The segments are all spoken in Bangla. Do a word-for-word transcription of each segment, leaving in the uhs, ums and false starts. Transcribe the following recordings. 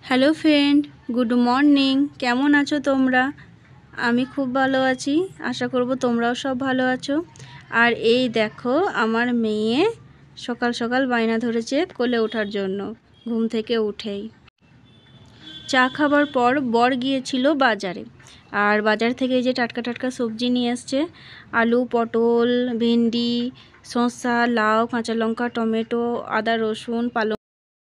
Hello friend, good morning. কেমন আছো তোমরা? আমি খুব ভালো আছি, আশা করব তোমরাও সব ভালো আছো। আর এই দেখো, আমার মেয়ে সকাল সকাল বায়না ধরেছে কোলে ওঠার জন্য। ঘুম থেকে উঠেই চা খাবার পর বর গিয়েছিল বাজারে, আর বাজার থেকে এই যে টাটকা টাটকা সবজি নিয়ে এসছে। আলু, পটল, ভেন্ডি, শসা, লাউ, কাঁচা লঙ্কা, টমেটো, আদা, রসুন, পালং।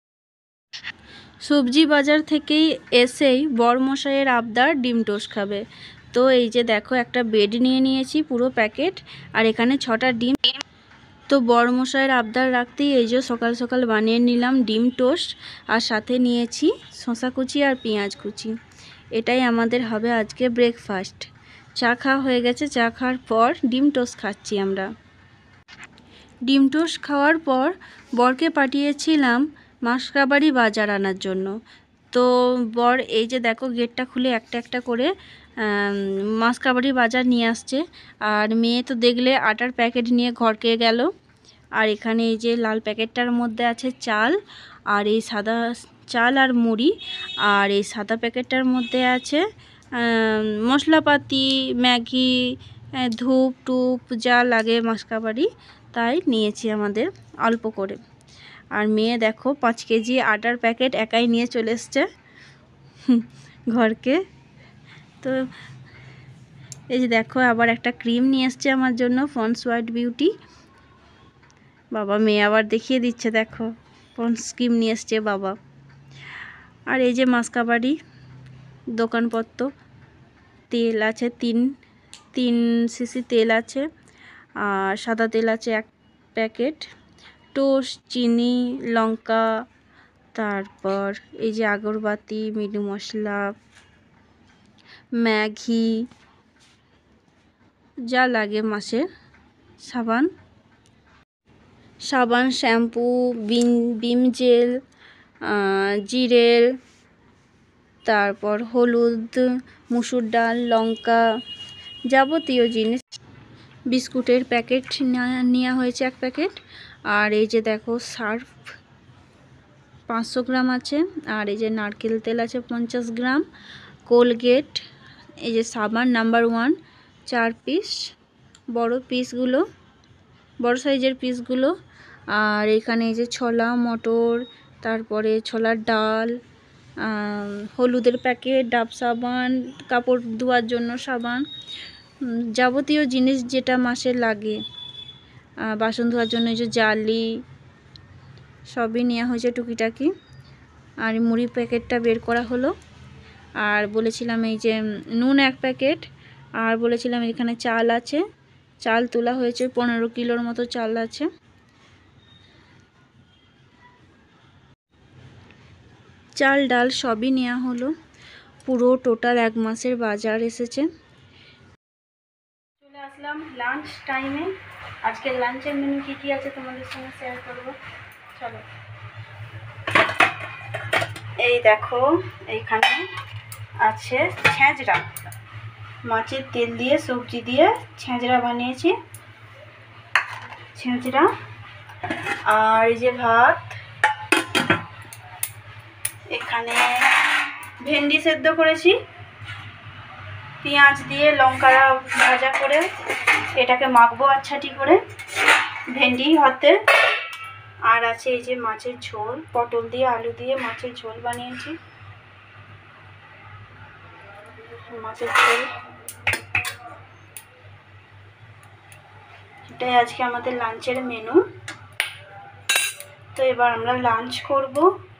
সবজি বাজার থেকেই এসেই বরমশাইয়ের আবদার ডিম টোস্ট খাবে। তো এই যে দেখো, একটা বেড নিয়ে নিয়েছি পুরো প্যাকেট, আর এখানে ছটা ডিম। তো বরমশাইয়ের আবদার রাখতেই এই যে সকাল সকাল বানিয়ে নিলাম ডিম টোস্ট, আর সাথে নিয়েছি শসা কুচি আর পেঁয়াজ কুচি। এটাই আমাদের হবে আজকে ব্রেকফাস্ট। চা খাওয়া হয়ে গেছে, চা খাওয়ার পর ডিম টোস্ট খাচ্ছি আমরা। ডিম টোস্ট খাওয়ার পর বরকে পাঠিয়েছিলাম মাসকাবাড়ি বাজার আনার জন্য। তো বর এই যে দেখো, গেটটা খুলে একটা একটা করে মাসকাবাড়ি বাজার নিয়ে আসছে। আর মেয়ে তো দেখলে আটার প্যাকেট নিয়ে ঘরকে গেল। আর এখানে এই যে লাল প্যাকেটটার মধ্যে আছে চাল, আর এই সাদা চাল আর মুড়ি। আর এই সাদা প্যাকেটটার মধ্যে আছে মশলাপাতি, ম্যাগি, ধূপ টুপ যা লাগে মাসকাবাড়ি, তাই নিয়েছি আমাদের অল্প করে। আর মেয়ে দেখো, পাঁচ কেজি আটার প্যাকেট একাই নিয়ে চলে এসছে ঘরকে। তো এই যে দেখো, আবার একটা ক্রিম নিয়ে এসছে আমার জন্য, পন্ডস হোয়াইট বিউটি। বাবা, মেয়ে আবার দেখিয়ে দিচ্ছে, দেখো পন্ডস ক্রিম নিয়ে এসছে বাবা। আর এই যে মাসকাবাড়ি দোকানপত্র, তেল আছে তিন তিন সিসি তেল আছে, আর সাদা তেল আছে এক প্যাকেট, টোস্ট, চিনি, লঙ্কা, তারপর এই যে আগরবাতি, মিট মশলা, ম্যাগি যা লাগে মাসের, সাবান সাবান শ্যাম্পু, বিম বিম জেল, জিরেল, তারপর হলুদ, মুসুর ডাল, লঙ্কা, যাবতীয় জিনিস। বিস্কুটের প্যাকেট নেওয়া হয়েছে এক প্যাকেট। আর এই যে দেখো, সার্ফ পাঁচশো গ্রাম আছে, আর এই যে নারকেল তেল আছে পঞ্চাশ গ্রাম, কোলগেট, এই যে সাবান নাম্বার ওয়ান চার পিস, বড় পিসগুলো, বড় সাইজের পিসগুলো। আর এখানে এই যে ছোলা মটর, তারপরে ছোলার ডাল, হলুদের প্যাকেট, ডাব সাবান, কাপড় ধোয়ার জন্য সাবান, যাবতীয় জিনিস যেটা মাসে লাগে, বাসন ধোয়ার জন্য এই যে জালি, সবই নেওয়া হয়েছে টুকিটাকি। আর মুড়ি প্যাকেটটা বের করা হলো। আর বলেছিলাম এই যে নুন এক প্যাকেট, আর বলেছিলাম এখানে চাল আছে, চাল তোলা হয়েছে, পনেরো কিলোর মতো চাল আছে। চাল ডাল সবই নেওয়া হলো, পুরো টোটাল এক মাসের বাজার এসেছে। চলে আসলাম লাঞ্চ টাইমে। আজকে লাঞ্চের মেনু কী কী আছে তোমাদের সঙ্গে শেয়ার করব, চলো। এই দেখো, এইখানে আছে ছেঁচড়া, মাছের তেল দিয়ে সবজি দিয়ে ছেঁচড়া বানিয়েছি, ছেঁচড়া। আর এই যে ভাত, এখানে ভেন্ডি সেদ্ধ করেছি পেঁয়াজ দিয়ে, লঙ্কা ভাজা করে এটাকে মাখবো আচ্ছাটি করে ভেন্ডি হাতে। আর আছে এই যে মাছের ঝোল, পটল দিয়ে আলু দিয়ে মাছের ঝোল বানিয়েছি, মাছের ঝোল। এটাই আজকে আমাদের লাঞ্চের মেনু। তো এবার আমরা লাঞ্চ করব।